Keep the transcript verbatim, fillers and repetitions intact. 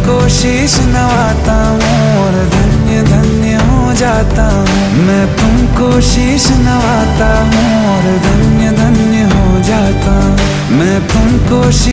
तुमको शीश नवाता हूँ और धन्य धन्य हो जाता हूँ। मैं तुमको शीश नवाता हूँ और धन्य धन्य